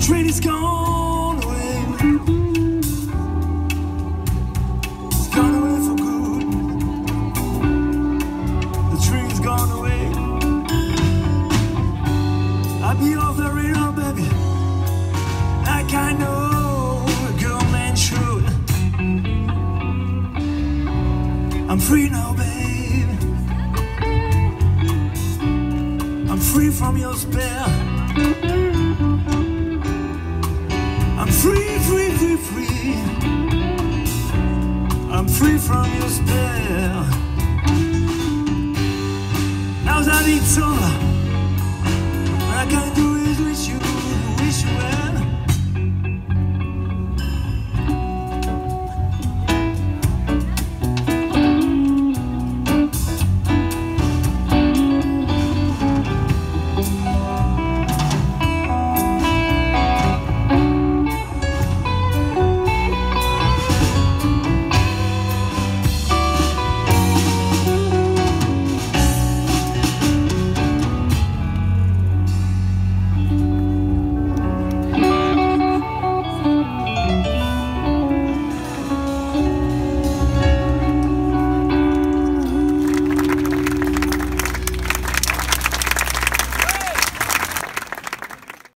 train is gone away. It's gone away for good. The train's gone away. I'll be off the radar, baby, like I know a girl man should. I'm free now, babe. I'm free from your spell. I'm free, free, free, free. I'm free from your spell. Now that it's over,